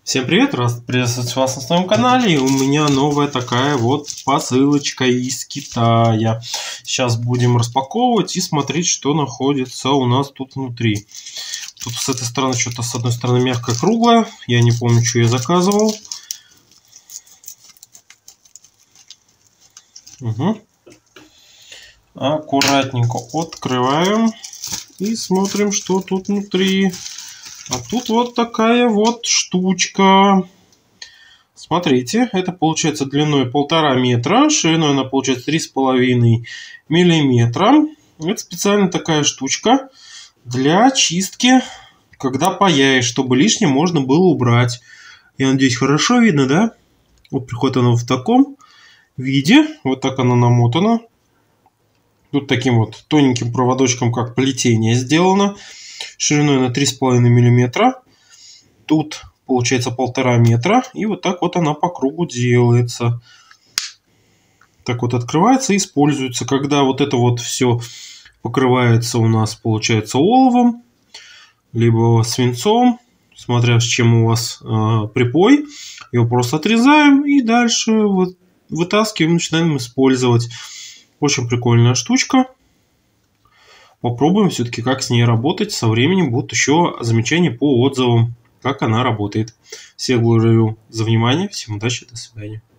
Всем привет, рад приветствовать вас на своем канале. И у меня новая такая вот посылочка из Китая. Сейчас будем распаковывать и смотреть, что находится у нас тут внутри. Тут с этой стороны что-то с одной стороны мягкое, круглое. Я не помню, что я заказывал. Аккуратненько открываем и смотрим, что тут внутри. А тут вот такая вот штучка. Смотрите, это получается длиной 1,5 метра, шириной она получается 3,5 миллиметра. Это специально такая штучка для чистки, когда паяешь, чтобы лишнее можно было убрать. Я надеюсь, хорошо видно, да? Вот приходит она в таком виде. Вот так она намотана. Тут таким вот тоненьким проводочком, как плетение, сделано. Шириной на 3,5 миллиметра. Тут получается 1,5 метра. И вот так вот она по кругу делается. Так вот открывается и используется. Когда вот это вот все покрывается у нас, получается, оловом, либо свинцом, смотря с чем у вас припой. Его просто отрезаем и дальше вот вытаскиваем, начинаем использовать. Очень прикольная штучка. Попробуем все-таки, как с ней работать. Со временем будут еще замечания по отзывам, как она работает. Всех благодарю за внимание. Всем удачи, до свидания.